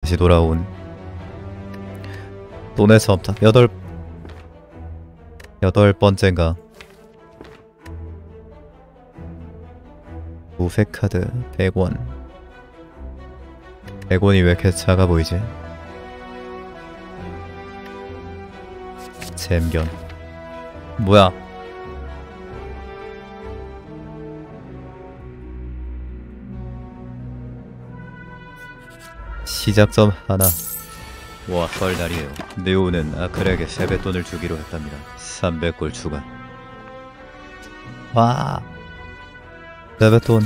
다시 돌아온 돈의 섬다. 여덟 번째인가. 무쇠 카드 100원. 100원이 왜 이렇게 작아 보이지? 잼견. 뭐야? 시작점 하나. 와, 설날이에요. 네오는 아크에게 세뱃돈을 주기로 했답니다. 300골 추가. 와, 세뱃돈.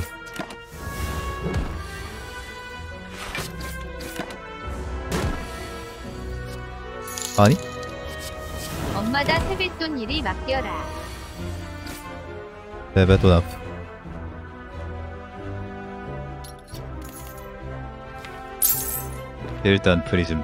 아니? 엄마다 세뱃돈 일이 맡겨라. 세뱃돈 앞. 일단 프리즘.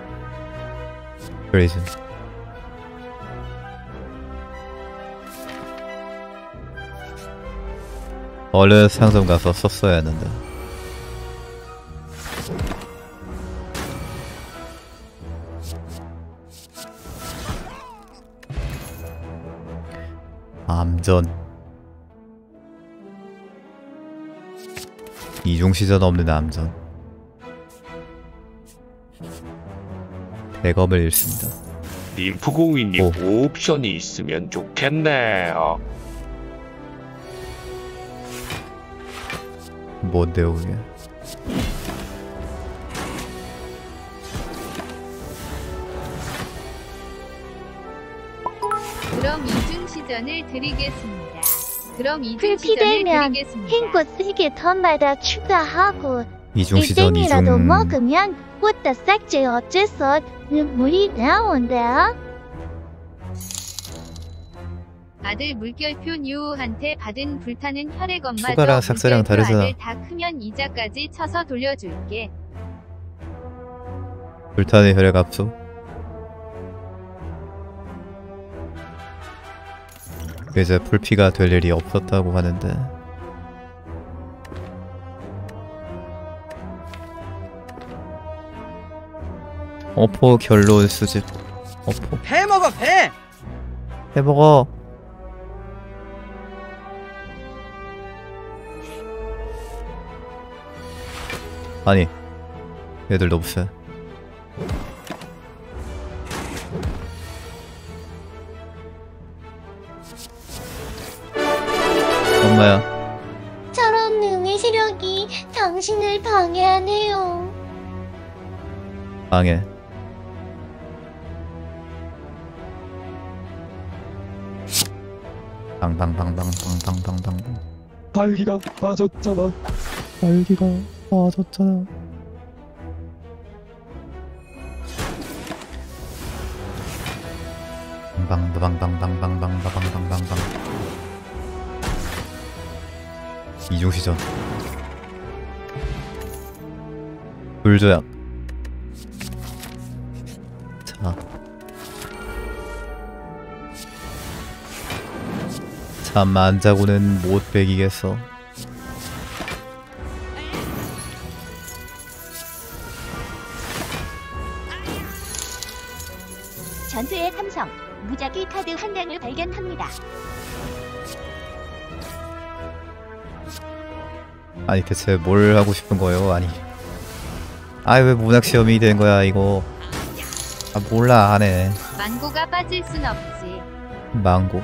얼른 상점 가서 썼어야 했는데. 암전. 이중시전 없는 암전. 대검을 잃습니다. 림프공이님 옵션이 있으면 좋겠네요. 뭔데요 그게? 그럼 이중시전을 드리겠습니다. 풀피되면 행복 3개 턴마다 추가하고 이중시전 1등이라도 먹으면 꽃다 싹지 어째서 눈물이 나온다. 아들 물결표 뉴한테 받은 불타는 혈액엄마저 추가랑 삭제랑 다르잖아. 아들 다 크면 이자까지 쳐서 돌려줄게. 불타는 혈액 압수. 이제 풀피가 될 일이 없었다고 하는데. 어포 결론 수집. 어포. 배 먹어 배! 해먹어. 아니, 애들 너무 세. 엄마야. 저런 능의 시력이 당신을 방해하네요. 방해. 방방방방방방방방. 발기가 빠졌잖아. 날개가 빠졌잖아. 방방방방방방방방방방. 이중시전. 불조약. 자, 잠 안 자고는 못 베기겠어. 전투의 삼성 무작위 카드 한 장을 발견합니다. 아니 대체 뭘 하고 싶은 거예요? 아니, 아이 왜 문학 시험이 된 거야 이거? 아 몰라 하네. 망고가 빠질 순 없지. 망고.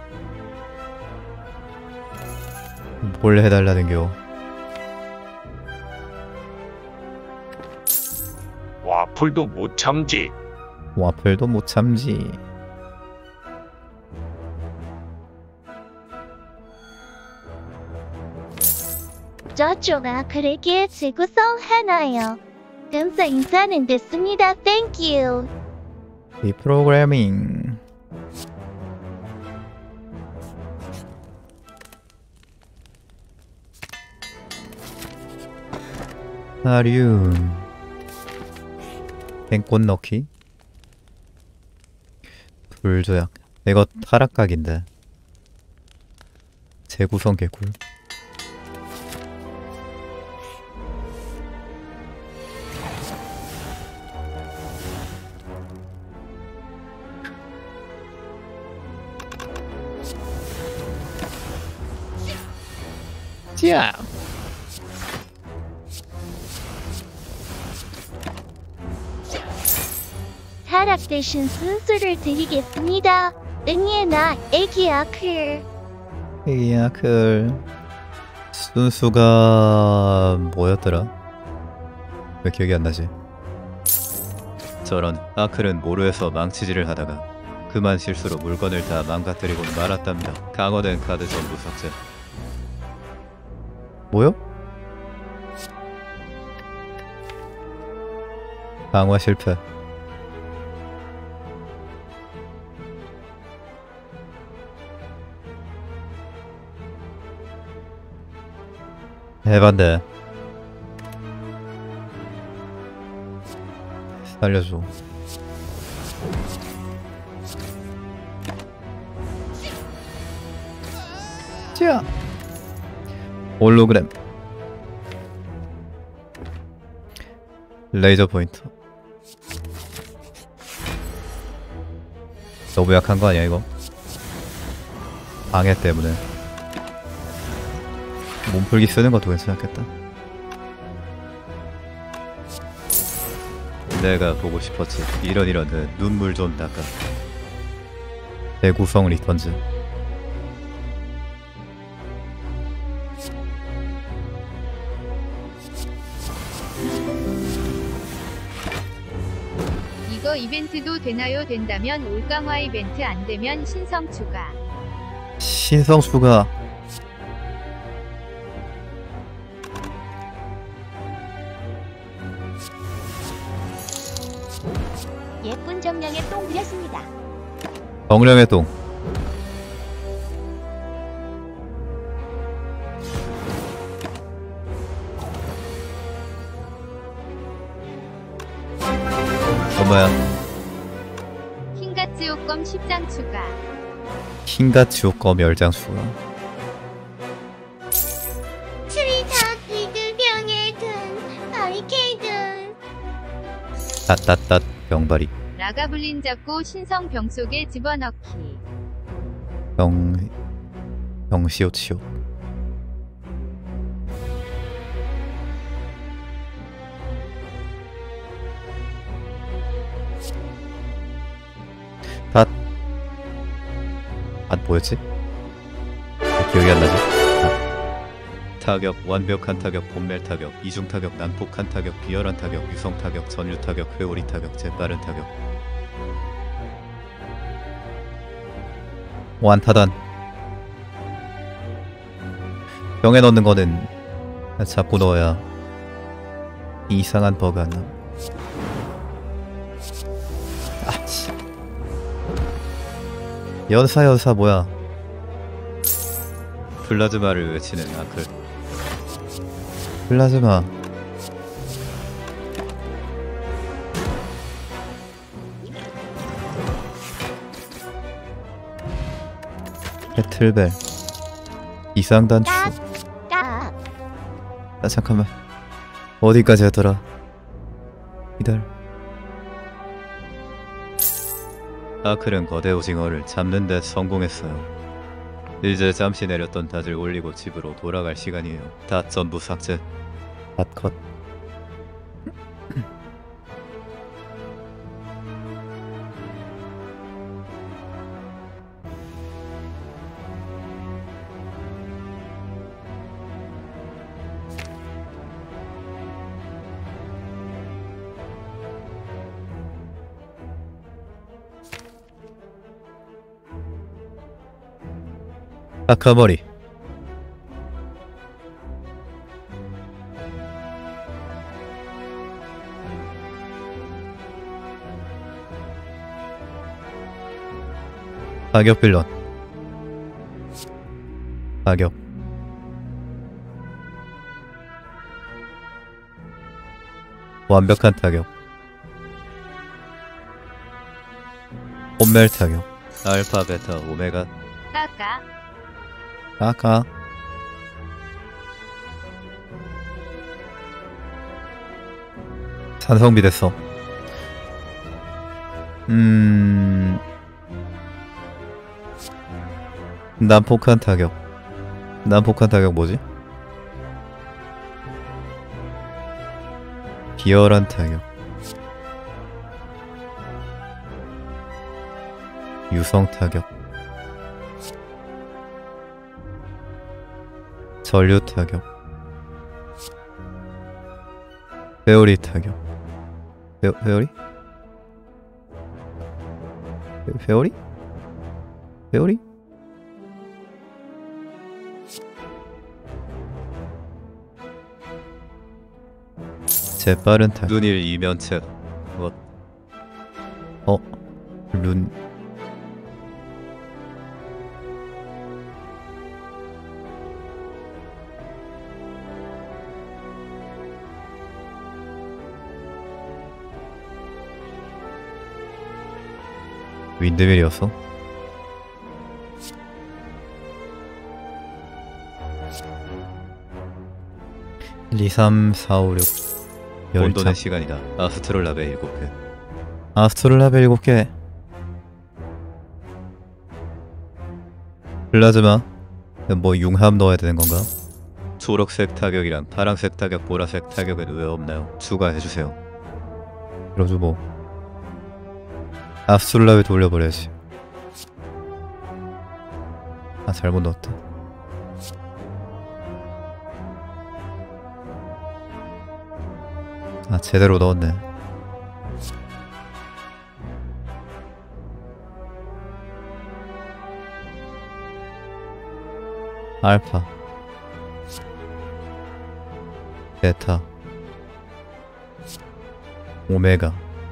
뭘 해달라는겨? 와플도 못 참지. 와플도 못 참지. 저쪽 아크에게 재구성 하나요. 감사 인사는 됐습니다. 땡큐. 이 프로그래밍. 사륜. 땡꽃 넣기. 불조약. 이거 타락각인데. 재구성 개꿀. 찌야. 타락 대신 순수를 드리겠습니다. 응애나 애기야 클. 야클. 순수가 뭐였더라? 왜 기억이 안 나지? 저런 아클은 모루에서 망치질을 하다가 그만 실수로 물건을 다 망가뜨리고 말았답니다. 강화된 카드 전부 삭제. 뭐요? 강화 실패. 해반대. 살려줘. 자. 홀로그램. 레이저 포인터. 너무 약한 거 아니야 이거? 방해 때문에. 몸풀기 쓰는 것도 괜찮았겠다. 내가 보고 싶었지. 이런 눈물 좀 닦아. 대구성 리턴즈. 이거 이벤트도 되나요? 된다면 올강화 이벤트 안 되면 신성 추가. 신성수가 예쁜 정량에 똥 들였습니다. 정령의 똥. 엄마야. 킹가츠 효검 10장 추가. 킹같이 효과음 10장 수가. 트리타키드 병에 든 바리케이드. 따따따 병바리. 라가블린 잡고 신성 병 속에 집어넣기. 병시오치오. 뭐였지? 왜 기억이 안 나지? 타격, 완벽한 타격, 본멸 타격, 이중 타격, 난폭한 타격, 비열한 타격, 유성 타격, 전류 타격, 회오리 타격, 재빠른 타격. 완타단. 병에 넣는 거는 잡고 넣어야 이상한 버그 안 나. 아치. 연사 뭐야? 플라즈마를 외치는 아클. 플라즈마. 배틀벨. 이상단추. 까. 아 잠깐만. 어디까지 하더라? 기다려. 아클은 거대 오징어를 잡는 데 성공했어요. 이제 잠시 내렸던 닷을 올리고 집으로 돌아갈 시간이에요. 닷 전부 삭제. 닷 컷. 아카머리. 가격 빌런. 가격. 완벽한 타격. 혼멜 타격. 알파 베타 오메가. 까까. 아까 산성비 됐어. 난폭한 타격. 난폭한 타격 뭐지? 비열한 타격. 유성 타격. 전류 타격. 회오리 타격. 회오리? 회오리? 회오리? 재빠른 타격. 눈일 이면체. 뭐? 룬. 윈드밀이었어? 일, 2, 3, 4, 5, 6 온돈의 시간이다. 아스트롤라베 7개. 아스트롤라베 7개. 플라즈마. 뭐 융합 넣어야 되는 건가? 초록색 타격이랑 파란색 타격, 보라색 타격은 왜 없나요? 추가해주세요. 그러죠 뭐. 아스트롤라베 돌려버려야지. 아 잘못 넣었다. 아 제대로 넣었네. 알파 베타 오메가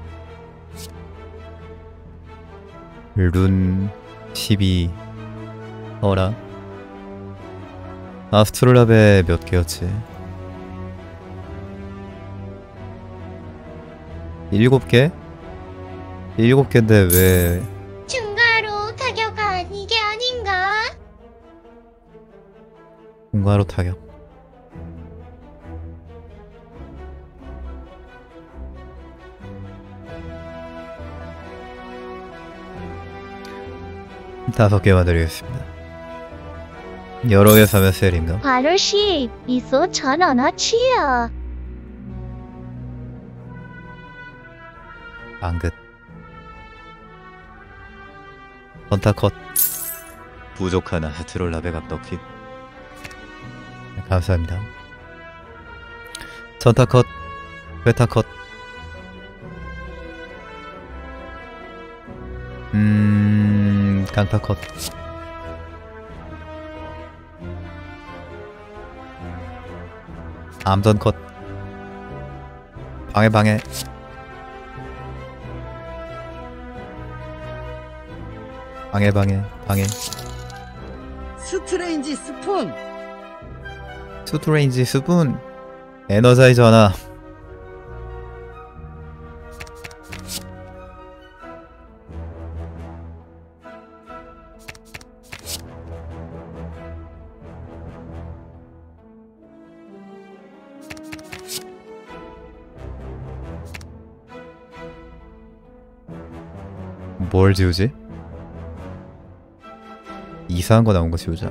룬 12 어라 아스트롤라베 몇 개였지? 7개? 7개인데 왜 중가로 타격한 이게 아닌가? 공가로 타격. 다섯 개만 드리겠습니다. 여러 개 사면 셀인가? 아저씨, 미소 1,000원어치야. 안긋. 헌타컷. 부족한 아스트롤라베 감독킷. 네, 감사합니다. 전타컷. 베타컷. 강타컷. 암전컷. 방해. 방해. 스트레인지 스푼. 투트레인지 스푼. 에너자이저 하나. 뭘 지우지? 이상한 거 나온 거 지우자.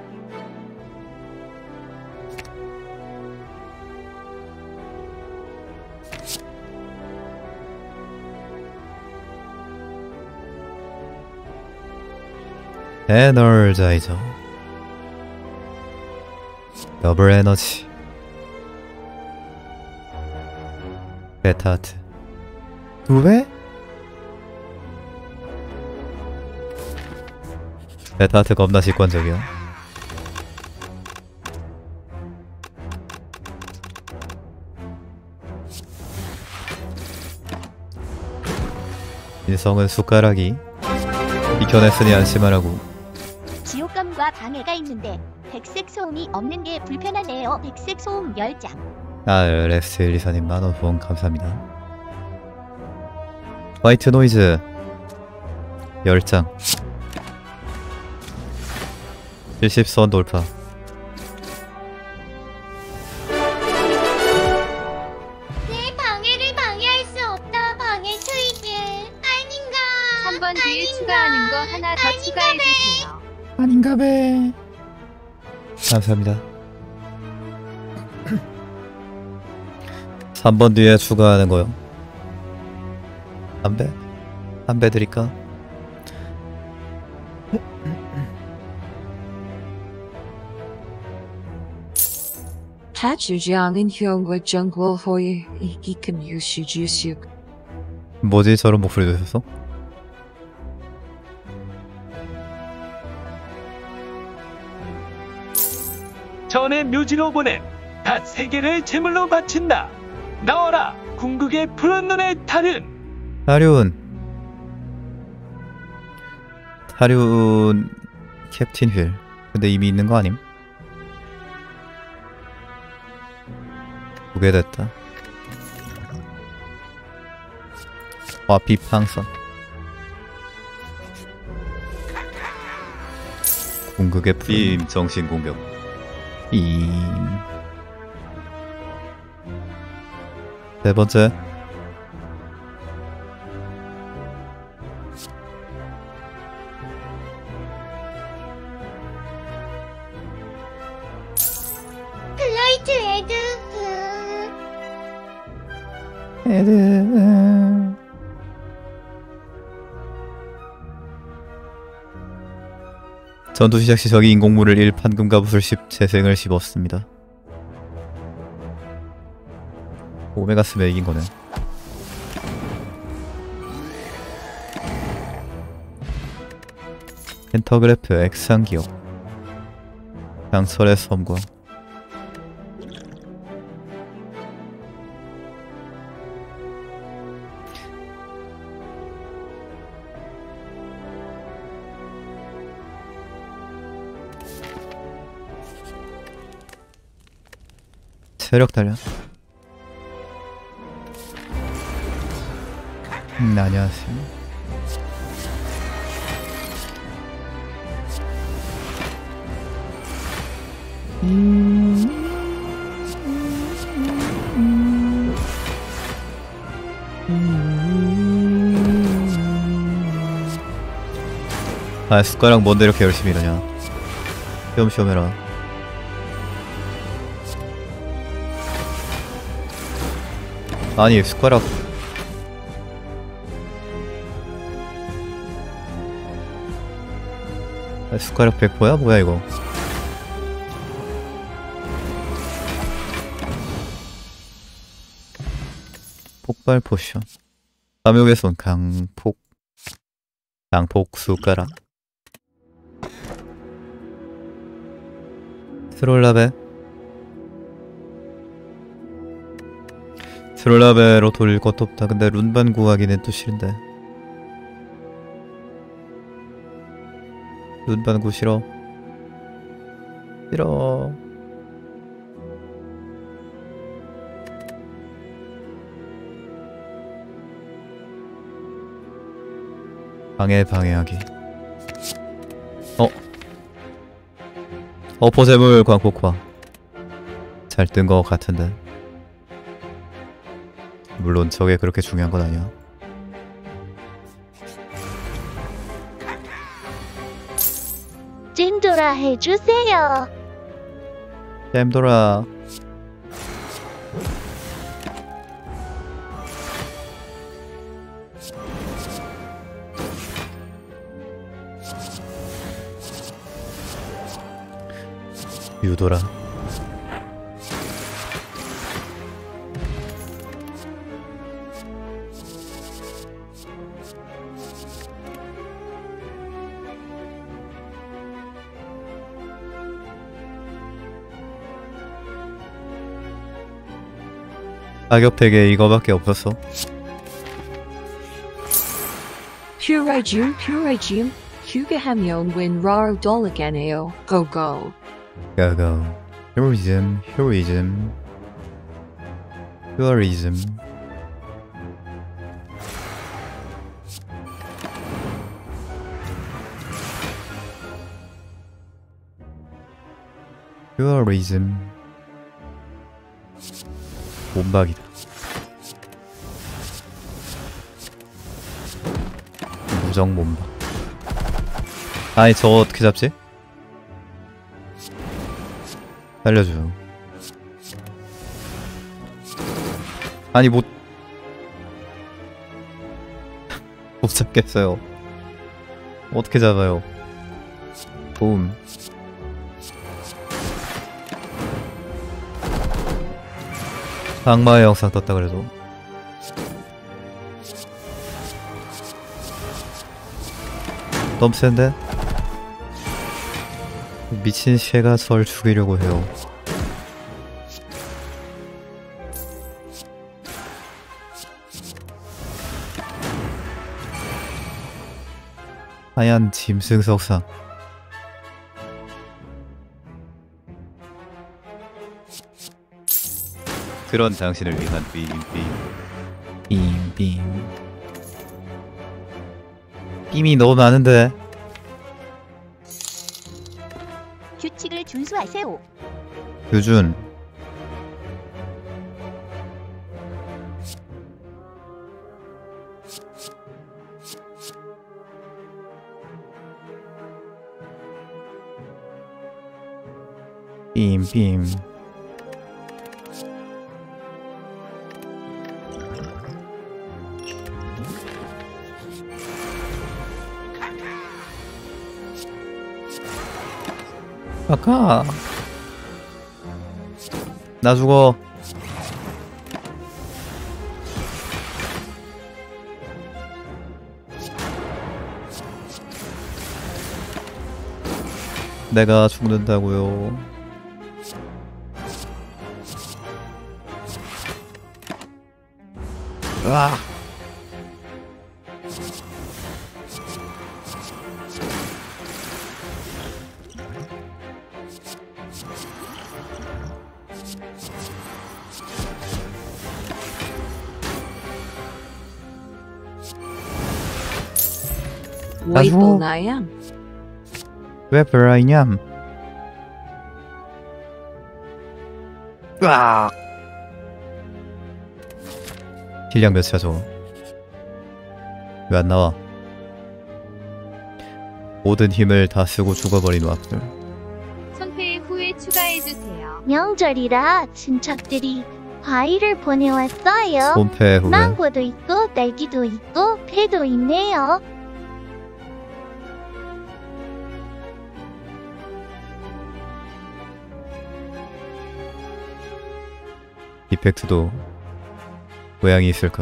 에너자이저. 더블 에너지. 베타하트. 2배? 베타하트 겁나 직관적이야. 인성은 숟가락이. 비켜냈으니 안심하라고. 지옥감과 방해가 있는데 백색 소음이 없는 게 불편하네요. 백색 소음 10장. 아, 레스트 리사님 만원 후원 감사합니다. 화이트 노이즈 10장. 70선 돌파. 내 방해를 방해할 수 없다. 방해 투입을 아닌가? 3번 뒤에 추가하는 거 하나 더 추가해주세요. 아닌가배. 감사합니다. 한 번 뒤에 추가하는 거요. 담배? 담배 드릴까? 하주장은 형과 정글호의 이기큰 유시주식. 뭐지 저런 목소리 들으셨어? 전에 묘지로 보낸 다 세 개를 제물로 바친다. 나와라 궁극의 푸른 눈의 달은. 타륜 캡틴 휠. 근데 이미 있는 거 아님? 두 개 됐다. 비팡선. 궁극의 빔 정신 공격. 네 번째. 플라이트 전투 시작 시 적이 인공물을 1 판금갑옷을 10 재생을 씹었습니다. 오메가 쓰면 이긴 거네. 펜터그래프 액상기억. 양철의 섬과 체력 단련. 안녕하세요. 숟가락 뭔데 이렇게 열심히 이러냐. 시험시험 해라. 아니 숟가락 숟가락 100%야? 뭐야 이거. 폭발 포션. 감옥의 손 강폭 숟가락. 트롤라베로 돌릴 것도 없다. 근데 룬반 구하기는 또 싫은데. 룬반 구 싫어. 방해하기. 어포재물 광폭화. 잘 뜬 거 같은데. 물론 저게 그렇게 중요한 건 아니야. 찐돌아 해주세요. 잼돌아. 유도라. 가격팩에 이거밖에 없었어. 퓨레줌 휴게하면 웬 라로 돌아가네요. 고고. 고고. 히로이즘. 몸박이다. 무정 몸박. 아니 저거 어떻게 잡지? 살려줘. 아니 못 잡겠어요. 어떻게 잡아요? 붐. 악마의 영상 떴다 그래도. 너무 센데? 미친 새가 절 죽이려고 해요. 하얀 짐승 석상. 그런 당신을 위한 빔빔. 빔이 너무 많은데. 규칙을 준수하세요. 규준. 빔빔. 아까 나 죽어. 내가 죽는다고요. 으아. Wait 아주- till I am. 왜 브라이냠? 으악. 딜량 몇이야 저거? 왜 안 나와? 모든 힘을 다 쓰고 죽어버린 와플. 손패 후에 추가해주세요. 명절이라 친척들이 과일을 보내왔어요. 손패 후에 망고도 있고 딸기도 있고 배도 있네요. 이펙트도 모양이 있을까?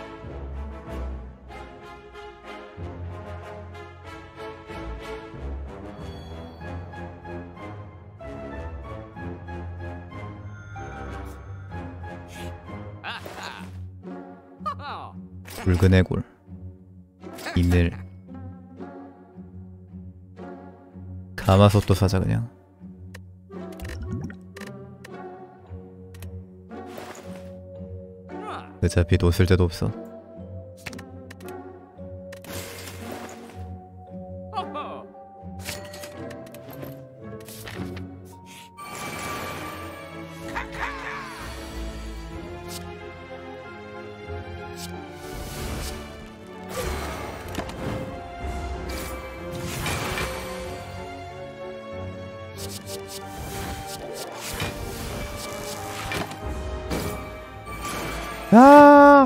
붉은 해골 이늘 가마솥도 사자 그냥. 어차피 놓을 데도 없어. 아!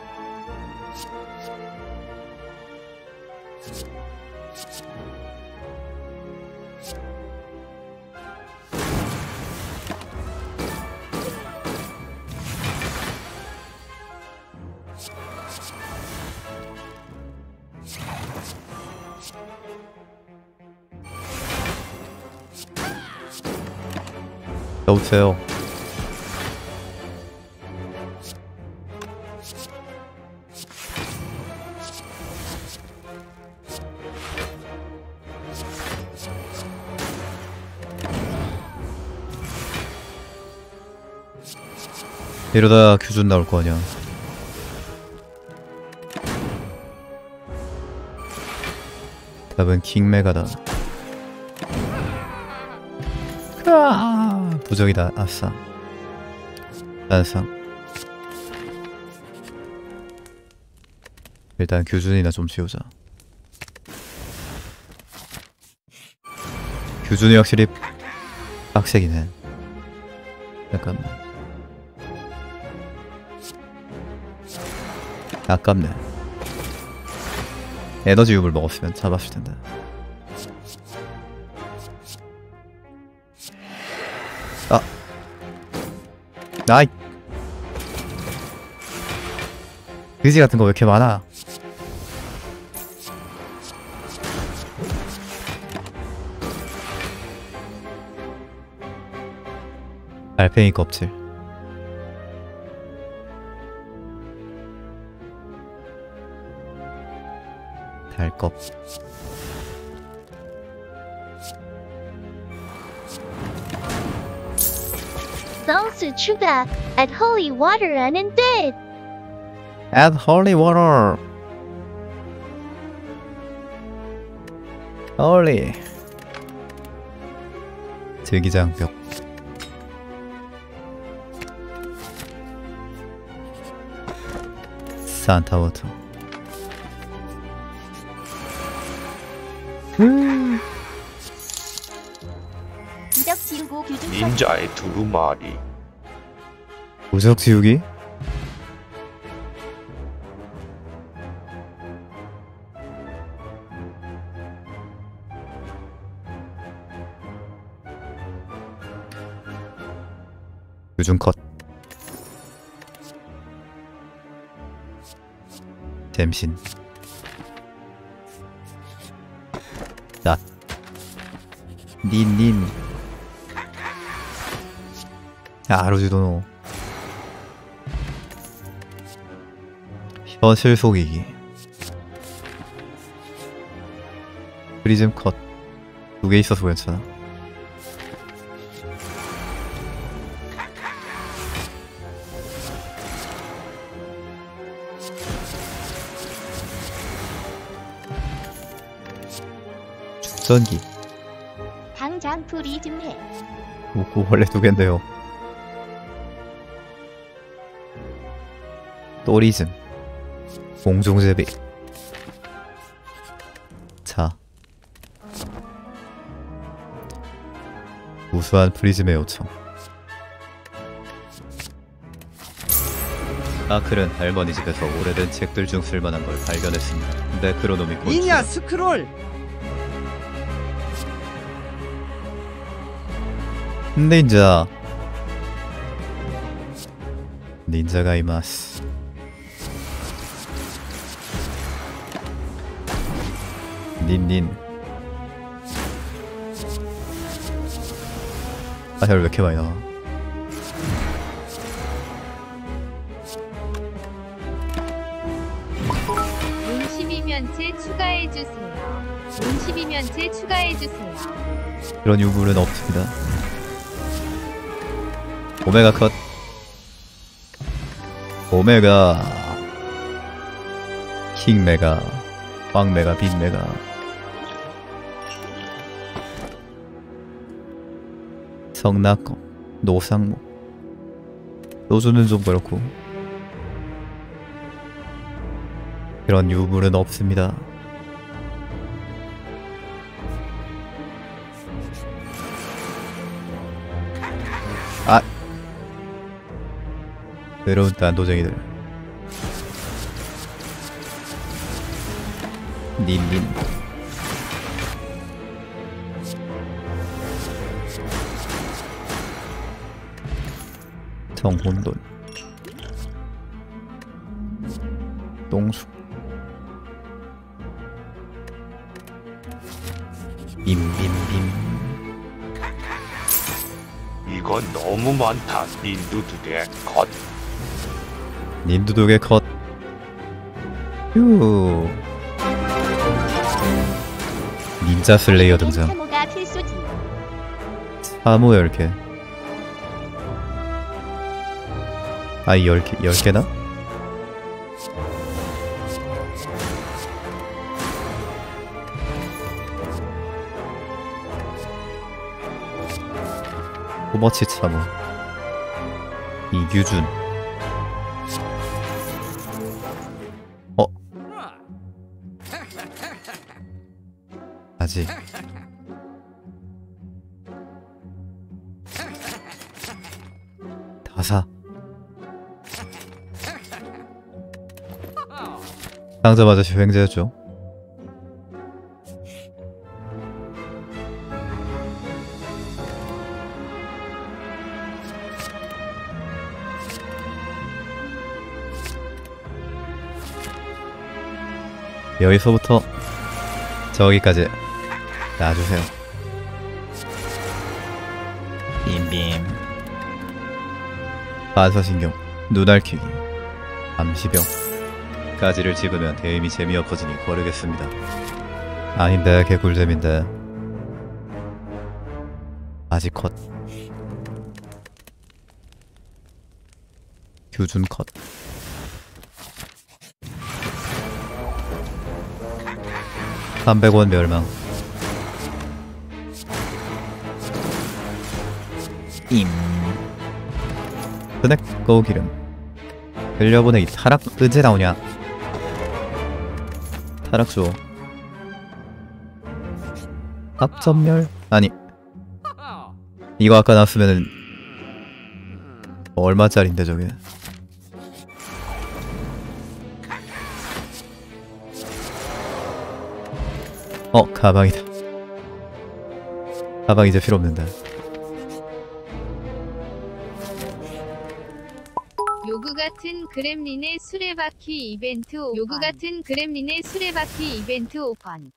여보세요. 이러다 규준 나올 거 아니야. 답은 킹메가다. 부적이다. 아싸. 난상. 일단 규준이나 좀 지우자. 규준이 확실히 빡세긴 해. 잠깐만. 아깝네. 에너지 유물 먹었으면 잡았을 텐데. 아, 나이 그지 같은 거 왜 이렇게 많아? 달팽이 껍질. 달껍. 소스 추가. At holy water undead. Add holy water. holy. 제기장벽. 산타워터. 부적 지우고 규준 닌자의 2마리. 무적 지우기? 요즘 컷. 잼신. 낫. 닌. 아루지도노. 현실 속이기. 프리즘 컷. 2개 있어서 괜찮아. 전기. 당장 프리즘 해. 웃고 원래 2개인데요. 또리즘. 공중제비. 자. 우수한 프리즘의 요청. 아클은 할머니 집에서 오래된 책들 중 쓸만한 걸 발견했습니다. 네크로노미콘. 이냐 스크롤. 닌자가 이마스. 닌. 아, 혈 왜 이렇게 많이 나와? 문 12면체 추가해주세요. 문 12면체 추가해주세요. 그런 유물은 없습니다. 오메가 컷. 오메가. 킹메가. 황메가. 빅메가. 성낙검. 노상목. 노주는 좀 그렇고 그런 유물은 없습니다. 아, 외로운 딴도쟁이들. 닌. 정혼돈. 똥수. 빔. 이건 너무 많다. 닌두두대 컷. 닌두독의 컷. 휴. 닌자 슬레이어 등장. 참호가 필수지. 사모 10개. 아이 10개나? 호머치 참호. 이규준. 아직. 다사. 상점 아저씨 횡재였죠. 여기서부터 저기까지 놔주세요. 빔빔. 반사신경, 눈알키기, 암시병. 가지를 집으면 대임이 재미없어지니 거르겠습니다. 아닌데 개꿀잼인데. 아직 컷. 규준 컷. $300원 멸망. 스낵 고기름. 흘려보내기. 타락 언제 나오냐? 타락 줘. 합전멸? 아니, 이거 아까 나왔으면은 얼마짜린데 저게? 가방이다. 가방 이제 필요 없는데. 요구 같은 그렘린의 수레바퀴 이벤트 요구 같은 그렘린의 수레바퀴 이벤트 오픈.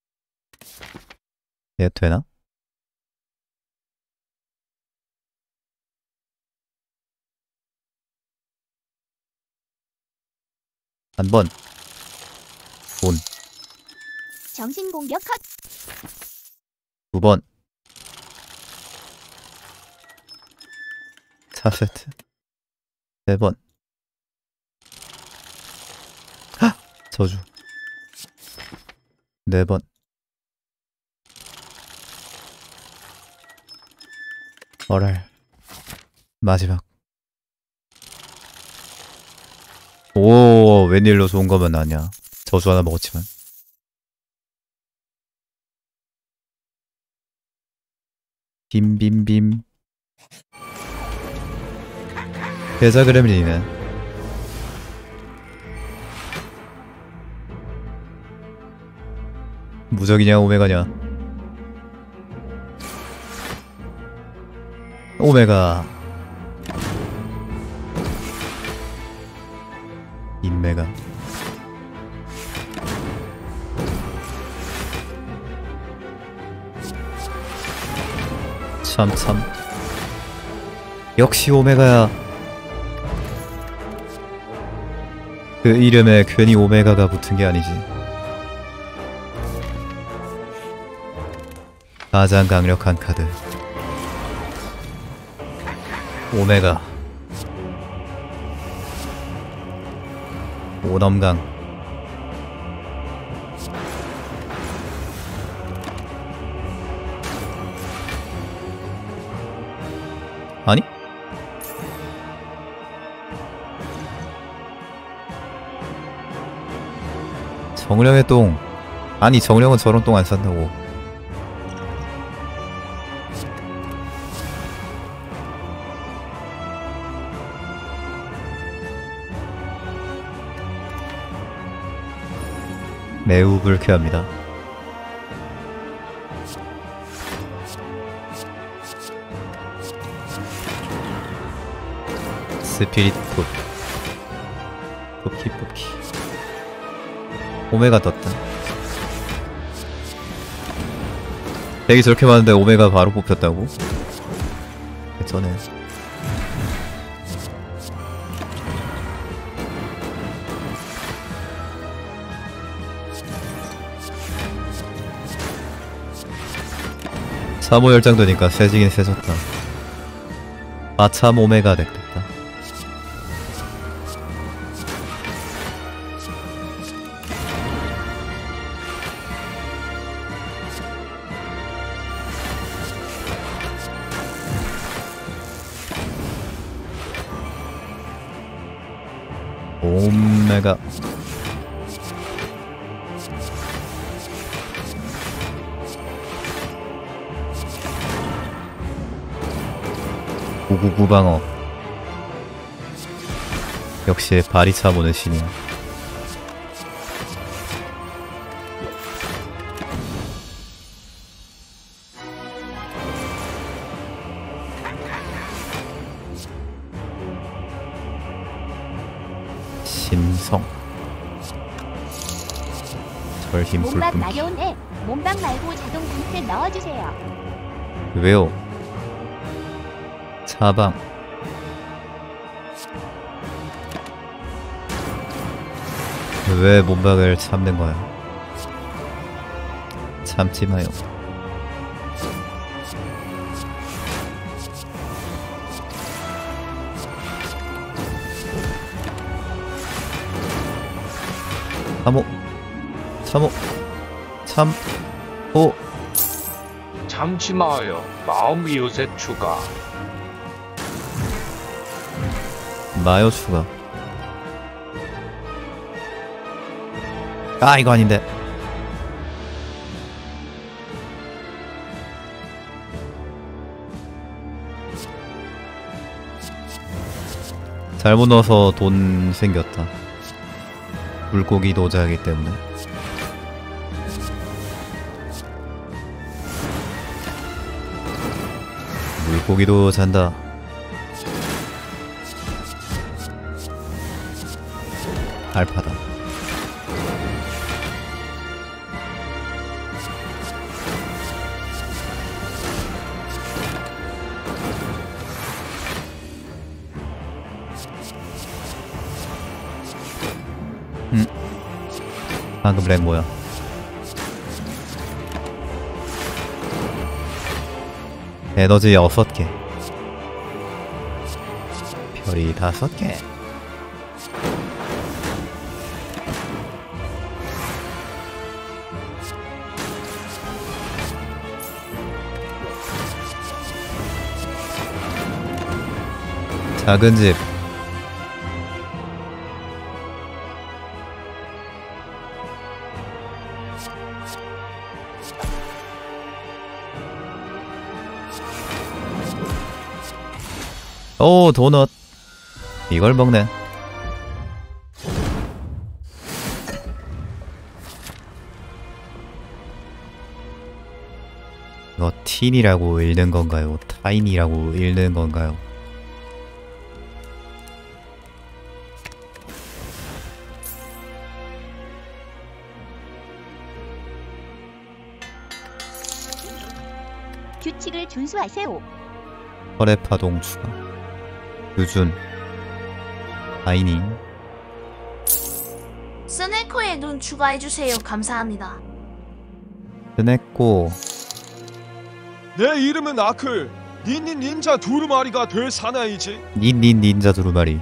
얘 되나? 한 번. 돈. 정신 공격 컷. 두 번. 4세트. 세 번. 하! 저주. 네 번. 어랄. 마지막. 오, 웬일로 좋은 거면 아니야. 저주 하나 먹었지만. 빔빔빔. 계좌 그렘린이네. 무적이냐 오메가냐. 오메가. 인메가. 참참. 역시 오메가야. 그 이름에 괜히 오메가가 붙은 게 아니지. 가장 강력한 카드. 오메가. 오넘강. 아니? 정령의 똥. 아니 정령은 저런 똥 안 산다고. 매우 불쾌합니다. 스피릿 풋. 뽑기 뽑기. 오메가 떴다. 덱이 저렇게 많은데 오메가 바로 뽑혔다고? 전에 사모 열장 되니까 세지긴 세졌다. 아참 오메가 덱 됐다. 오메가. 구구구방어. 역시 바리차 보는 신이야. 완성. 절힘 몸박 불뿜기. 마려운데 몸박 말고 자동 부스 넣어주세요. 왜요? 사방. 왜 몸박을 참는 거야? 참지 마요. 참호, 참호, 참호. 참지 마요. 마음 이웃에 추가. 마요 추가. 아 이거 아닌데. 잘못 넣어서 돈 생겼다. 물고기 도자기 때문에. 물고기도 잔다. 알파다. 방금 렉 뭐야? 에너지 6개. 별이 5개. 작은 집. 오, 도넛. 이걸 먹네. 이거 틴이라고 읽는 건가요? 타인이라고 읽는 건가요? 규칙을 준수하세요. 혈의 파동 추가. 유준. 아이니. 스네커에 눈 추가해주세요. 감사합니다. 스네코. 내 이름은 아클. 닌닌 닌자 두루마리가 될 사나이지. 닌닌 닌자 두루마리.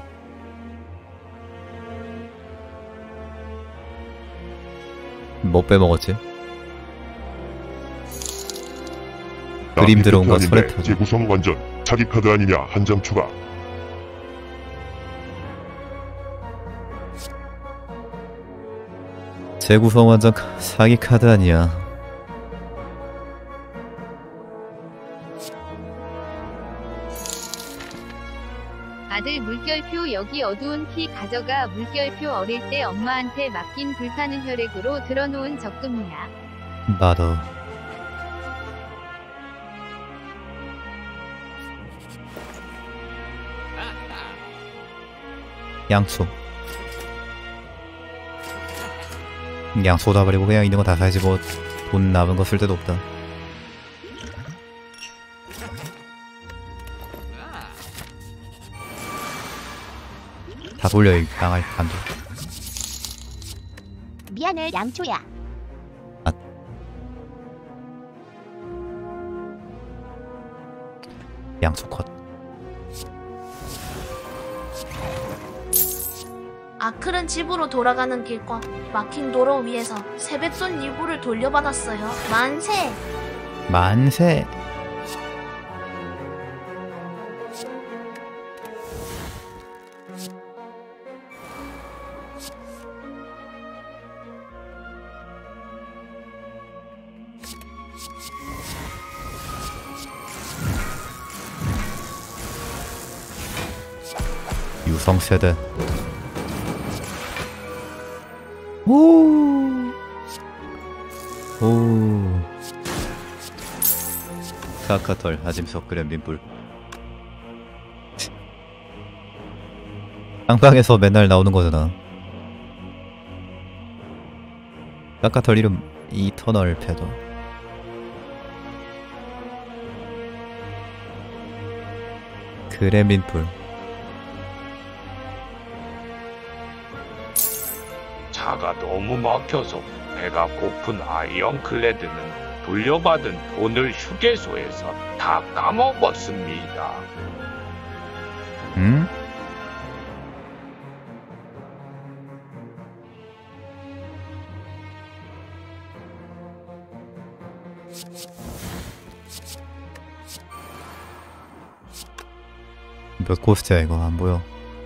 뭐 빼먹었지? 그림 들어온 거 손에 터져. 재구성 완전 자기 카드 아니냐 한 장 추가. 재구성 완전 사기 카드 아니야. 아들 물결표 여기 어두운 피 가져가. 물결표 어릴 때 엄마한테 맡긴 불타는 혈액으로 들어놓은 적금이야. 나도. 양초. 양초 다 버리고 그냥 있는 거 다 사야지 뭐 돈 남은 거 쓸 데도 없다. 다 돌려 이 양알 반도. 미안해 양초야. 양초 컷. 아클은 집으로 돌아가는 길과 막힌 도로 위에서 세뱃돈 일부를 돌려받았어요. 만세! 만세. 유성세대. 오. 카카털 아짐석 그램린불. 쌍방에서 맨날 나오는 거잖아. 깎아털 이름 이터널 패더. 그렘린 풀. 차가 너무 막혀서 배가 고픈 아이언클레드는 돌려받은 돈을 휴게소에서 다 까먹었습니다. 응? 몇 코스트야 이거 안 보여.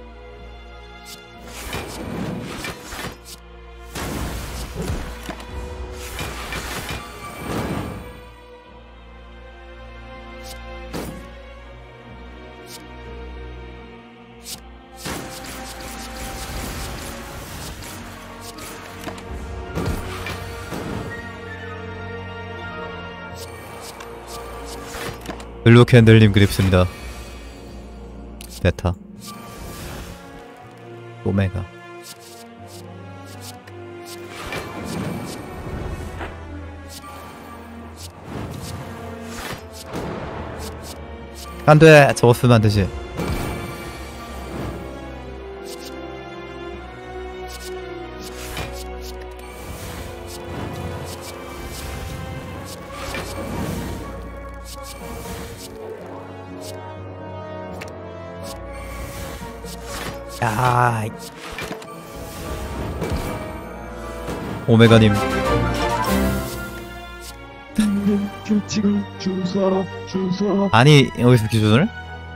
블루 캔들님 그립습니다. 베타 오메가. 안돼, 저거 쓰면 안되지. 야, 오메가님. 규칙을 준 사람. 아니, 여기서 기준을?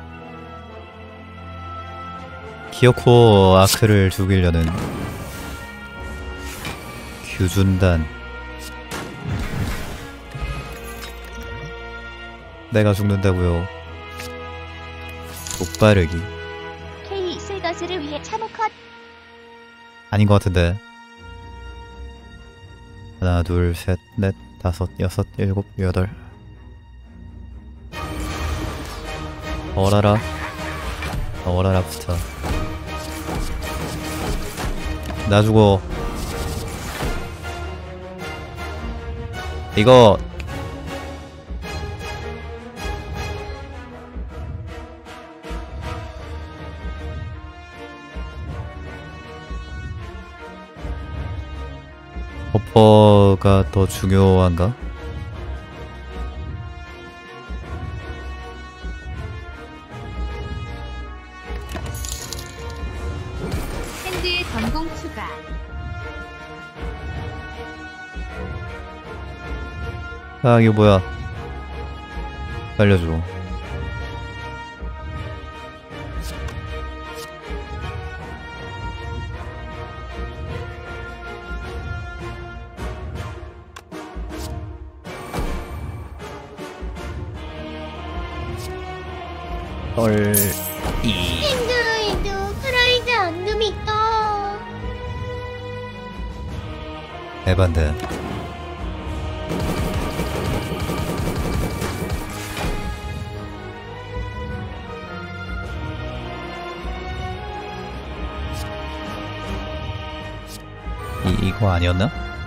기어코 아크를 죽이려는 규준단. 내가 죽는다고요. 독바르기. K 슬거스를 위해 참호 컷. 아닌 것 같은데. 하나, 둘, 셋, 넷, 다섯, 여섯, 일곱, 여덟. 어라라. 어라라 부스터. 나 죽어. 이거 버퍼가 더 중요한가? 핸드의 전공 추가. 아, 이거 뭐야? 살려줘. 핸드에도 프라이드 언놈이 있어. 에반데. 이거 아니었나?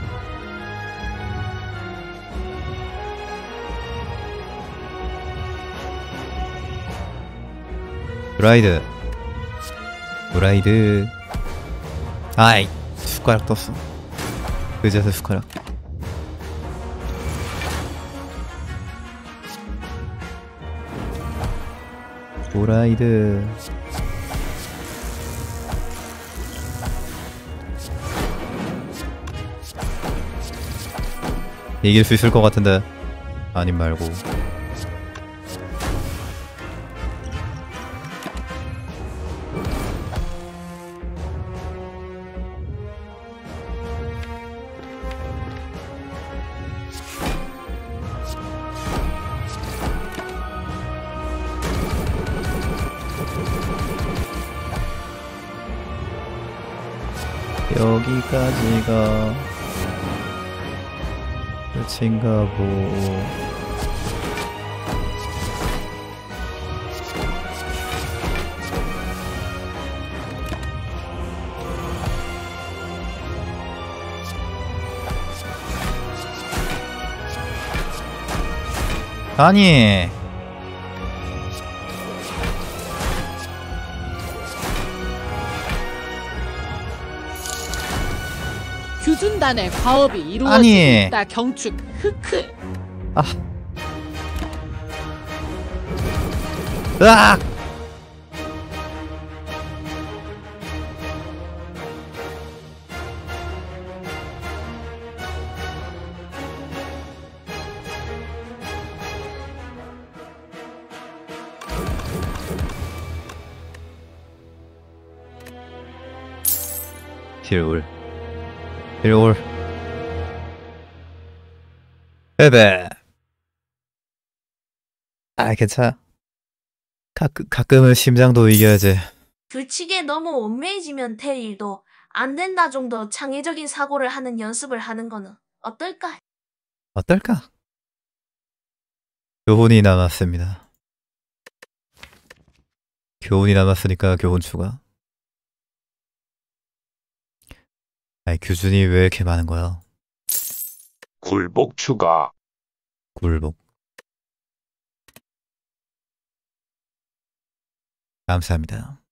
브라이드. 브라이드. 아이, 숟가락 떴어. 그제서 숟가락. 브라이드. 이길 수 있을 것 같은데. 아님 말고. 여기까지가 끝인가 보. 아니 규준단의 과업이 이루어지고 아니. 있다. 경축. 흑흑. 으악! 딜올 베베. 아 괜찮아. 가끔은 심장도 이겨야지. 규칙에 너무 얽매이지면 될 일도 안 된다 정도 창의적인 사고를 하는 연습을 하는 거는 어떨까? 어떨까? 교훈이 남았습니다. 교훈이 남았으니까 교훈 추가. 아니 규준이 왜 이렇게 많은 거야? 굴복 추가. 굴복. 감사합니다.